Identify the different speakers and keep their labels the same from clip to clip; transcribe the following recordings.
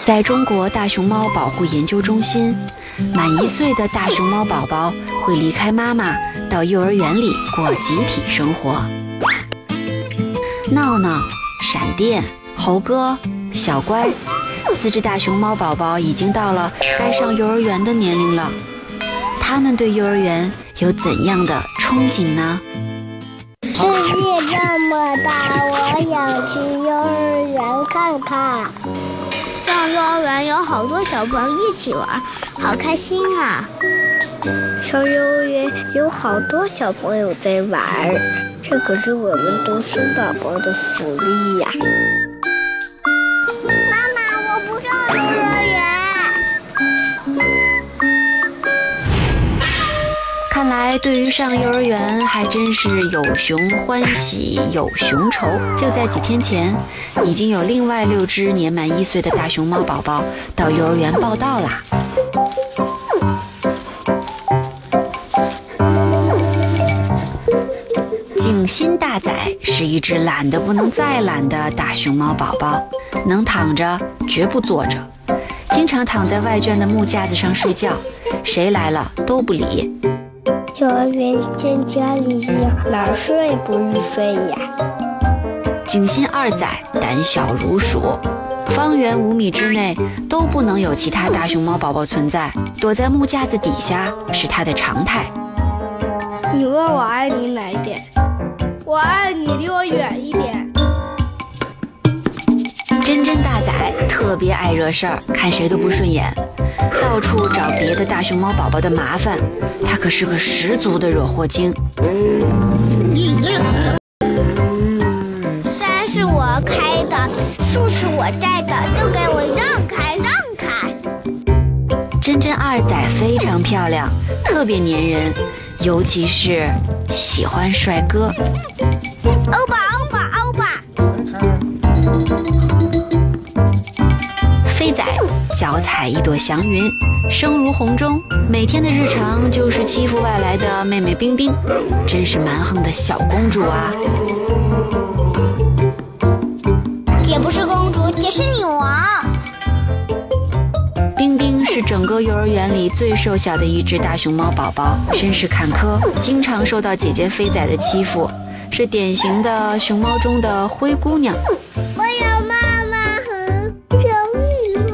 Speaker 1: 在中国大熊猫保护研究中心，满1岁的大熊猫宝宝会离开妈妈，到幼儿园里过集体生活。闹闹、闪电、猴哥、小乖，4只大熊猫宝宝已经到了该上幼儿园的年龄了。他们对幼儿园有怎样的憧憬呢？
Speaker 2: 世界这么大，我想去幼儿园看看。
Speaker 3: 上幼儿园有好多小朋友一起玩，好开心啊！
Speaker 2: 上幼儿园有好多小朋友在玩，这可是我们读书宝宝的福利呀！
Speaker 3: 妈妈，我不上幼儿园。
Speaker 1: 看来对于上幼儿园还真是有熊欢喜有熊愁。就在几天前，已经有另外6只年满1岁的大熊猫宝宝到幼儿园报到啦。景心大仔是一只懒得不能再懒的大熊猫宝宝，能躺着绝不坐着，经常躺在外圈的木架子上睡觉，谁来了都不理。
Speaker 2: 幼儿园跟家里一样，哪儿睡不是睡呀？
Speaker 1: 景心2仔胆小如鼠，方圆5米之内都不能有其他大熊猫宝宝存在，躲在木架子底下是他的常态。
Speaker 2: 你问我爱你哪一点？我爱你离我远一点。
Speaker 1: 真真大仔特别爱惹事儿，看谁都不顺眼，到处找别的大熊猫宝宝的麻烦，他可是个十足的惹祸精。
Speaker 3: 山是我开的，树是我栽的，都给我让开让开。
Speaker 1: 真真2仔非常漂亮，特别粘人，尤其是喜欢帅哥。
Speaker 3: 欧巴欧巴欧巴。
Speaker 1: 飞仔脚踩一朵祥云，声如洪钟，每天的日常就是欺负外来的妹妹冰冰，真是蛮横的小公主啊。
Speaker 3: 姐不是公主，姐是女王。
Speaker 1: 冰冰是整个幼儿园里最瘦小的一只大熊猫宝宝，身世坎坷，经常受到姐姐飞仔的欺负，是典型的熊猫中的灰姑娘。
Speaker 3: 我有妈妈，救命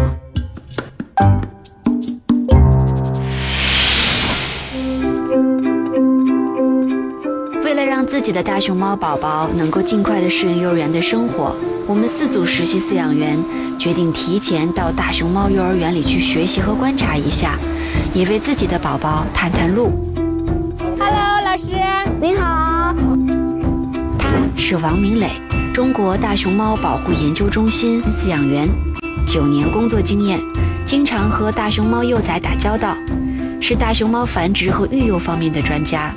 Speaker 1: 啊！为了让自己的大熊猫宝宝能够尽快地适应幼儿园的生活，我们4组实习饲养员决定提前到大熊猫幼儿园里去学习和观察一下，也为自己的宝宝探探路。
Speaker 2: Hello， 老师，
Speaker 3: 您好。
Speaker 1: 他是王明磊，中国大熊猫保护研究中心饲养员，9年工作经验，经常和大熊猫幼崽打交道，是大熊猫繁殖和育幼方面的专家。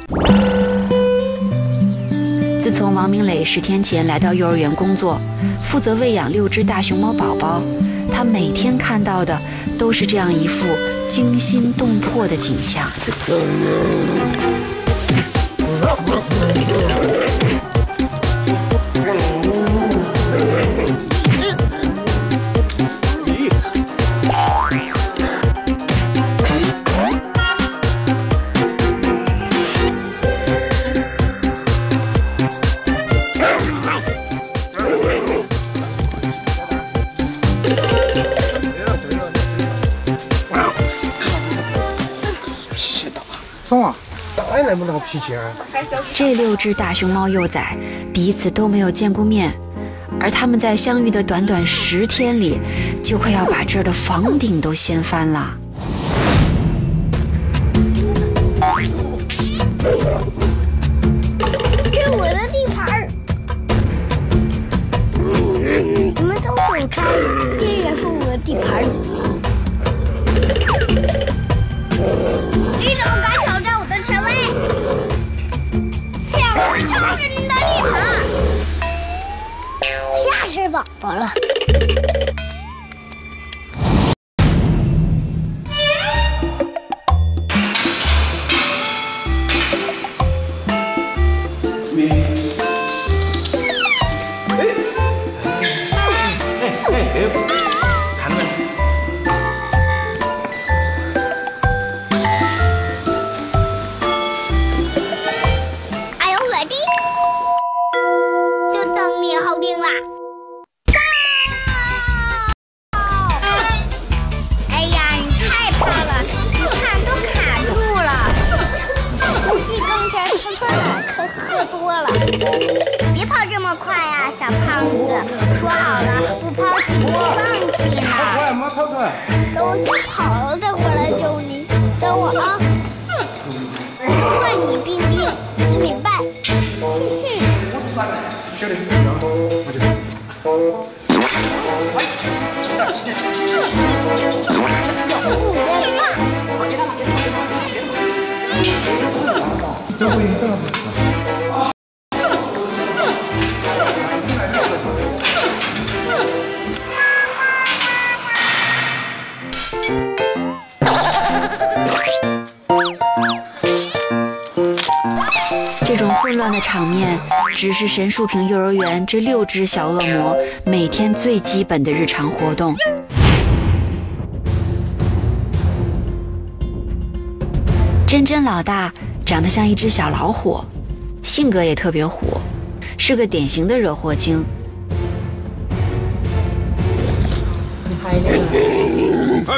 Speaker 1: 自从王明磊10天前来到幼儿园工作，负责喂养6只大熊猫宝宝，他每天看到的都是这样一幅惊心动魄的景象。这6只大熊猫幼崽彼此都没有见过面，而他们在相遇的短短10天里，就快要把这儿的房顶都掀翻了。
Speaker 3: 这是我的地盘，你们都走开，这也是我的地盘。你怎么敢挑战我的权威？这是您的地盘，吓死宝宝了。
Speaker 4: 看到没？
Speaker 2: 可喝多了。
Speaker 3: 别跑这么快呀，小胖子！说好了不抛弃不放弃呢。
Speaker 4: 快，莫跑快！
Speaker 2: 等我先跑了再回来救你。等我啊！换你冰冰，是你败。
Speaker 1: 这种混乱的场面，只是神树坪幼儿园这6只小恶魔每天最基本的日常活动。珍珍老大长得像一只小老虎，性格也特别虎，是个典型的惹祸精。
Speaker 5: 你嗨一点。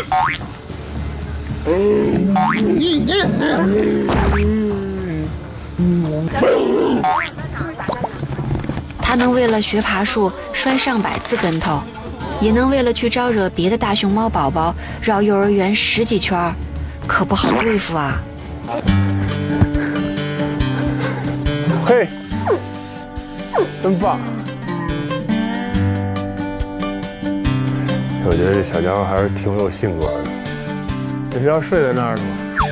Speaker 1: 他能为了学爬树摔上百次跟头，也能为了去招惹别的大熊猫宝宝绕幼儿园10几圈，可不好对付啊。
Speaker 4: 嘿，真棒！我觉得这小江还是挺有性格的。你是要睡在那儿的吗？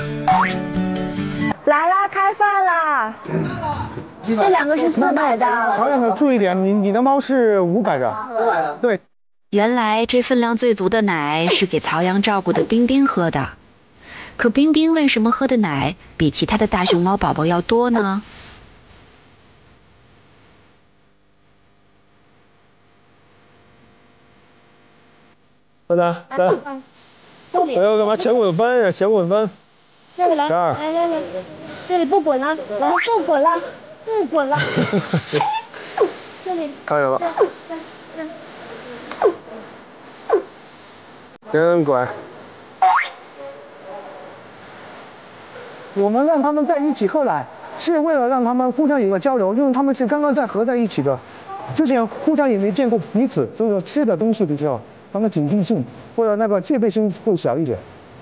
Speaker 6: 来啦，开饭啦！这2个是400的。
Speaker 7: 曹亮可注意点，你的猫是500的。500的。对。
Speaker 1: 原来这分量最足的奶是给曹阳照顾的冰冰喝的，可冰冰为什么喝的奶比其他的大熊猫宝宝要多呢？
Speaker 4: 老大，来，我要干嘛？前滚翻呀，前滚翻。
Speaker 2: 这里来，
Speaker 4: 这儿
Speaker 2: 来，这里不滚了，来不滚了，不滚了。这里。
Speaker 4: 看见了。真乖。
Speaker 7: 我们让他们在一起喝奶，是为了让他们互相有个交流，因为他们是刚刚在合在一起的，之前互相也没见过彼此，所以说吃的东西比较，他们警惕性或者那个戒备心会小一点。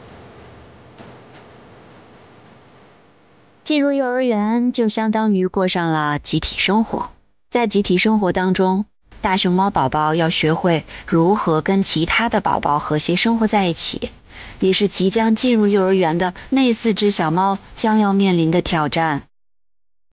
Speaker 1: 进入幼儿园就相当于过上了集体生活，在集体生活当中，大熊猫宝宝要学会如何跟其他的宝宝和谐生活在一起，也是即将进入幼儿园的那4只小猫将要面临的挑战。